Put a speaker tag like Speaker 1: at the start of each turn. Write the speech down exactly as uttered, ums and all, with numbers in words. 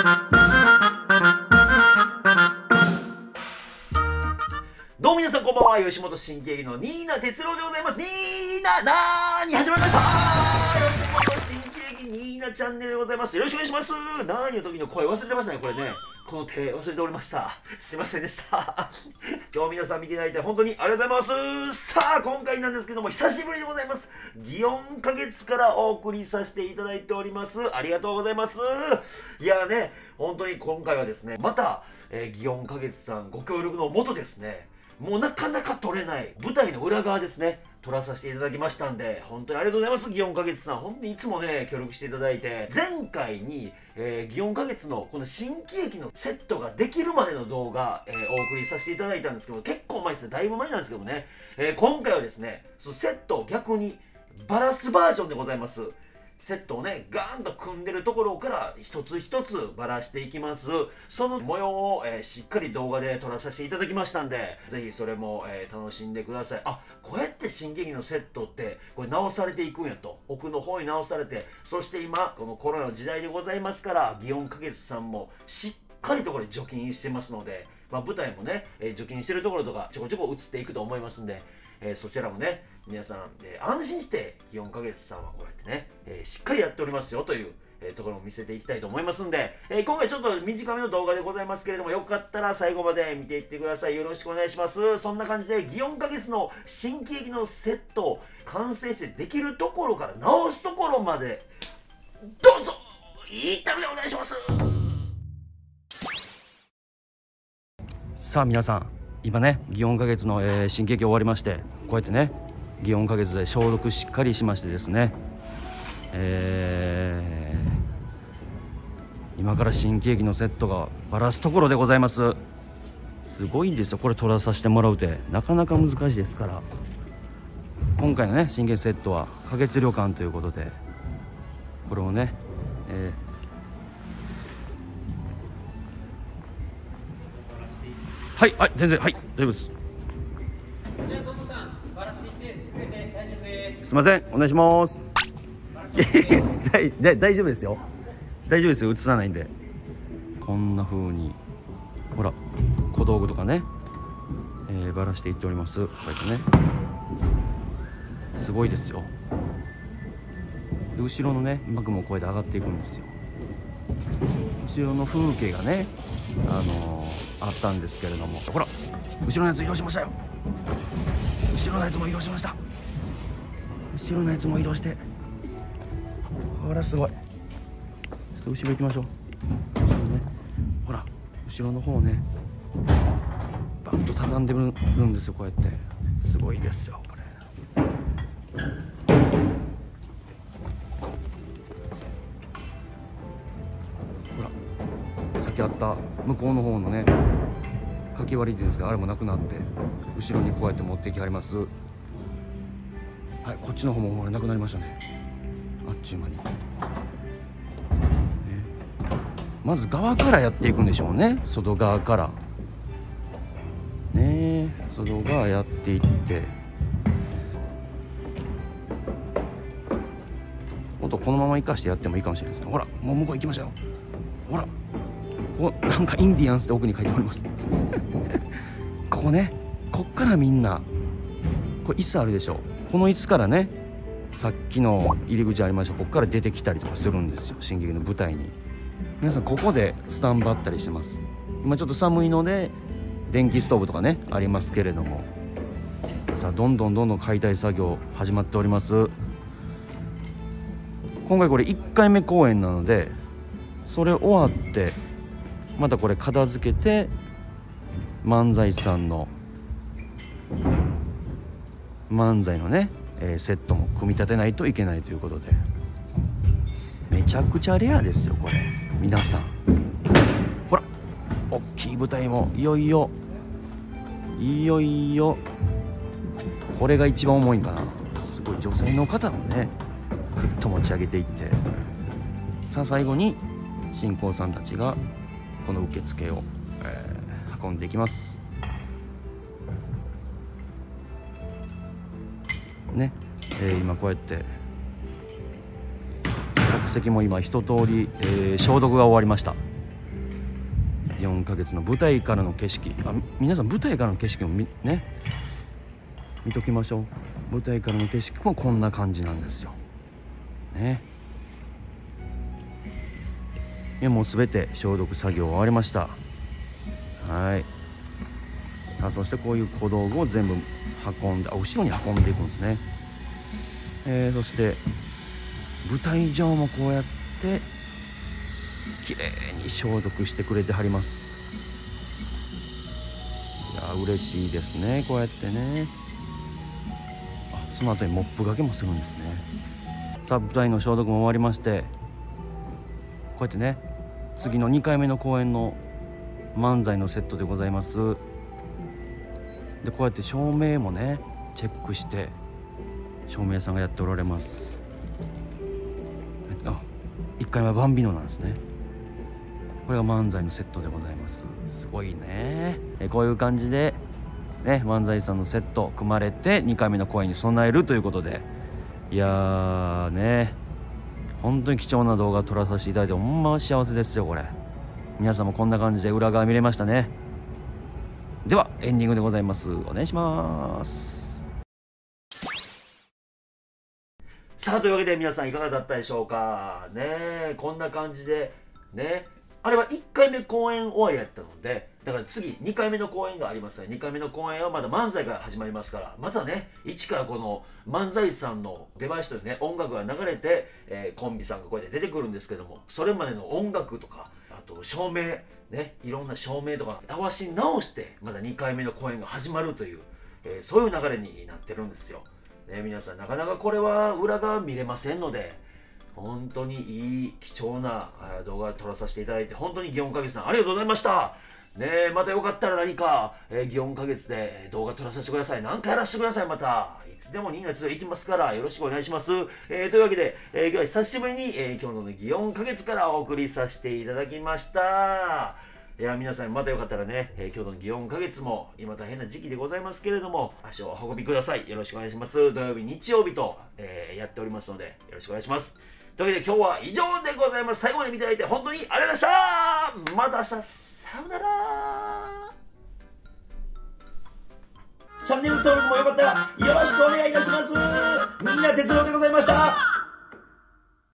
Speaker 1: どうも皆さんこんばんは、吉本新喜劇のニーナ哲郎でございます。ニーナなーに始まりました。吉本新喜劇ニーナチャンネルでございます。よろしくお願いします。なーにの時の声忘れてましたね、これね。この手忘れておりました。すいませんでした。今日皆さん見ていただいて本当にありがとうございます。さあ、今回なんですけども、久しぶりでございます。祇園花月からお送りさせていただいております。ありがとうございます。いやね、本当に今回はですね、また、えー、祇園花月さんご協力のもとですね、もうなかなか撮れない舞台の裏側ですね、撮らさせていただきましたんで、本当にありがとうございます。祇園花月さん、本当にいつもね、協力していただいて、前回に、えー、祇園花月のこの新喜劇のセットができるまでの動画、えー、お送りさせていただいたんですけど、結構前ですね、だいぶ前なんですけどもね、えー、今回はですね、そのセットを逆にバラすバージョンでございます。セットをね、ガーンと組んでるところから一つ一つバラしていきます。その模様を、えー、しっかり動画で撮らさせていただきましたんで、ぜひそれも、えー、楽しんでください。あ、こうやって新喜劇のセットってこれ直されていくんやと、奥の方に直されて、そして今このコロナの時代でございますから、祇園花月さんもしっかりとこれ除菌してますので、まあ、舞台もね、えー、除菌してるところとかちょこちょこ映っていくと思いますんで、えー、そちらもね、皆さん、えー、安心して祇園花月さんはこうやってね、えー、しっかりやっておりますよという、えー、ところも見せていきたいと思いますんで、えー、今回ちょっと短めの動画でございますけれども、よかったら最後まで見ていってください。よろしくお願いします。そんな感じで祇園花月の新喜劇のセットを完成してできるところから直すところまでどうぞいったんでお願いします。
Speaker 2: さあ皆さん、今ね、祇園花月の、えー、新喜劇終わりまして、こうやってね、祇園花月で消毒しっかりしましてですね、えー、今から新喜劇のセットがバラすところでございます。すごいんですよ、これ撮らさせてもらうてなかなか難しいですから。今回のね、新喜劇セットは花月旅館ということで、これをね、えーはい、はい、全然、はい、大丈夫です。
Speaker 3: じゃあ、どうもさん、バラしていって、机で大丈夫です。
Speaker 2: すみません、お願いします。大大丈夫ですよ。大丈夫ですよ、映さないんで。こんな風に、ほら、小道具とかね、えー、バラしていっております。こうやってね。すごいですよ。で、後ろのね、幕もこうやって上がっていくんですよ。後ろの風景がね、あのー、あったんですけれども、ほら、後ろのやつ移動しましたよ。後ろのやつも移動しました。後ろのやつも移動して、ほらすごい。ちょっと後ろ行きましょう。後ろね、ほら後ろの方ね、バッと畳んでるんですよ、こうやって。すごいですよこれ。さっきあった向こうの方のね、かき割りっていうんですけど、あれもなくなって後ろにこうやって持ってきはります。はい、こっちの方ももうなくなりましたね、あっちゅう間に、ね、まず側からやっていくんでしょうね、外側からね、外側やっていって、ほんとこのまま生かしてやってもいいかもしれないですね。ほらもう向こう行きましたよ。ほらここなんかインディアンスで奥に書いてありますここね、こっからみんな、これ椅子あるでしょ、この椅子からね、さっきの入り口ありました、ここから出てきたりとかするんですよ、新喜劇の舞台に。皆さんここでスタンバったりしてます。今ちょっと寒いので電気ストーブとかねありますけれども、さあどんどんどんどん解体作業始まっております。今回これいっかいめ公演なので、それ終わってまたこれ片付けて漫才師さんの漫才のね、えー、セットも組み立てないといけないということで、めちゃくちゃレアですよこれ。皆さんほら、大きい舞台もいよいよいよいよこれが一番重いんかな。すごい、女性の方もねぐっと持ち上げていって、さあ最後に新婚さんたちがこの受付を、えー、運んでいきますね。えー、今こうやって客席も今一通り、えー、消毒が終わりました。 よんかげつの舞台からの景色、あ、皆さん舞台からの景色もみね見ときましょう。舞台からの景色もこんな感じなんですよね。いやもうすべて消毒作業終わりました。はい。さあそしてこういう小道具を全部運んで、あ、後ろに運んでいくんですね。えー、そして舞台上もこうやってきれいに消毒してくれてはります。いや嬉しいですね、こうやってね。あ、その後にモップがけもするんですね。さあ舞台の消毒も終わりまして、こうやってね次のにかいめの公演の漫才のセットでございます。でこうやって照明もねチェックして照明さんがやっておられます。あ、いっかいはバンビノなんですね。これが漫才のセットでございます。すごいね。えこういう感じでね漫才さんのセット組まれてにかいめの公演に備えるということで、いやーね本当に貴重な動画撮らさせていただいてほんま幸せですよ。これ皆さんもこんな感じで裏側見れましたね。ではエンディングでございます。お願いします。
Speaker 1: さあというわけで皆さんいかがだったでしょうかね。こんな感じでね、あれはいっかいめ公演終わりやったので、だから次にかいめの公演がありますね。にかいめの公演はまだ漫才から始まりますから、またね一からこの漫才師さんの出囃子というね音楽が流れて、えー、コンビさんがこうやって出てくるんですけども、それまでの音楽とかあと照明ね、いろんな照明とか合わし直してまだにかいめの公演が始まるという、えー、そういう流れになってるんですよ、ね、皆さんなかなかこれは裏側見れませんので、本当にいい貴重な動画を撮らさせていただいて本当に祇園花月さんありがとうございましたね。またよかったら何か、えー、祇園花月で動画撮らさせてください。何かやらせてください。またいつでもにがつ行きますからよろしくお願いします、えー、というわけで、えー、今日は久しぶりに、えー、今日の、ね、祇園花月からお送りさせていただきました。いや皆さんまたよかったらね、えー、京都の祇園花月も今大変な時期でございますけれども足をお運びください。よろしくお願いします。土曜日日曜日と、えー、やっておりますのでよろしくお願いします。というわけで今日は以上でございます。最後まで見ていただいて本当にありがとうございました。また明日さようなら。チャンネル登録もよかったらよろしくお願いいたします。みんな哲郎でございました。